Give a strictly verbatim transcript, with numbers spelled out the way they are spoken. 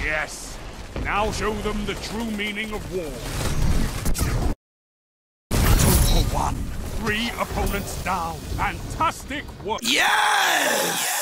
Yes. Now show them the true meaning of war. Two for one. Three opponents down. Fantastic work. Yes!